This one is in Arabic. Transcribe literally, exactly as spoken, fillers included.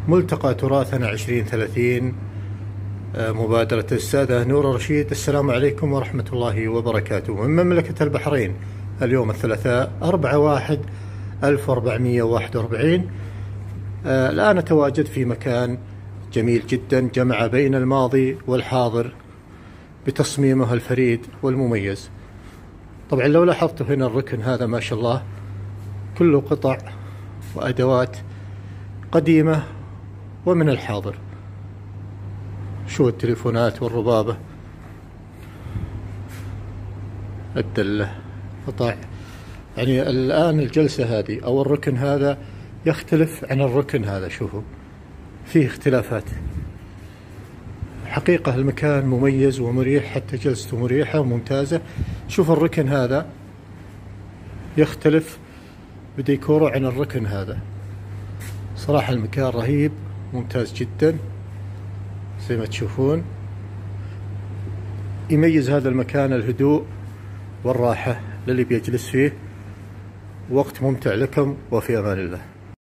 ملتقى تراثنا عشرين ثلاثين، مبادرة السادة نور رشيد. السلام عليكم ورحمة الله وبركاته. من مملكة البحرين، اليوم الثلاثاء أربعة واحد ألف وأربعمائة وواحد وأربعين. الآن أتواجد في مكان جميل جدا، جمع بين الماضي والحاضر بتصميمه الفريد والمميز. طبعا لو لاحظتوا هنا الركن هذا ما شاء الله كله قطع وأدوات قديمة ومن الحاضر. شو التليفونات والربابة، الدلة، قطع. يعني الآن الجلسة هذه أو الركن هذا يختلف عن الركن هذا، شوفوا فيه اختلافات. حقيقة المكان مميز ومريح، حتى جلسته مريحة وممتازة. شوف الركن هذا يختلف بديكوره عن الركن هذا. صراحة المكان رهيب ممتاز جدا زي ما تشوفون. يميز هذا المكان الهدوء والراحة للي بيجلس فيه، وقت ممتع لكم، وفي أمان الله.